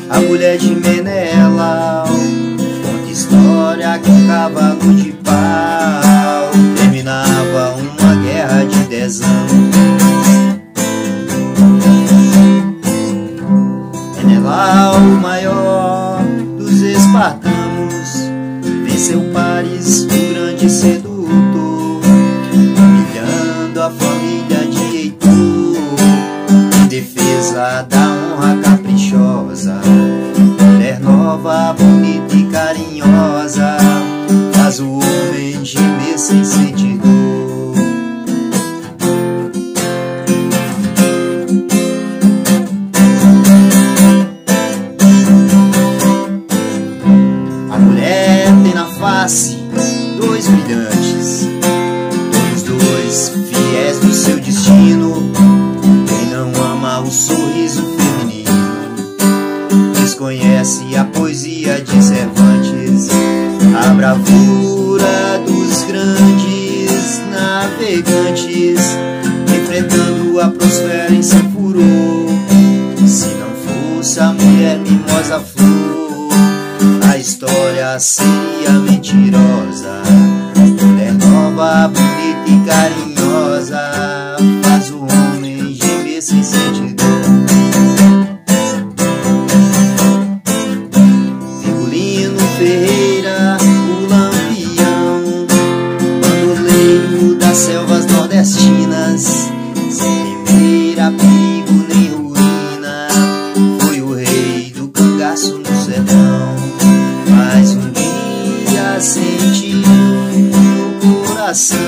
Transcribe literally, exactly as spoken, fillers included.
A mulher de Menelau conta história que um cavalo de pau terminava uma guerra de dez anos. Menelau, o maior dos espartanos, venceu Paris, o grande sedutor, humilhando a família de Heitor, em defesa da honra caprichosa. Mulher nova, bonita e carinhosa, faz o homem gemer sem sentir dor. A mulher tem na face dois brilhantes, todos dois fiéis do seu destino. Quem não ama o sorriso feminino desconhece a poesia de Cervantes, a bravura dos grandes navegantes, enfrentando a Próspera em seu furor. Se não fosse a mulher mimosa flor, a história seria mentirosa. Mulher nova, bonita e carinhosa, faz o homem gemer sem sentir dor. Virgulino Ferreira, o lampião, bandoleiro das selvas nordestinas, sem temer a perigo nem ruína, foi o rei do cangaço no sertão. Mas um dia sentiu no coração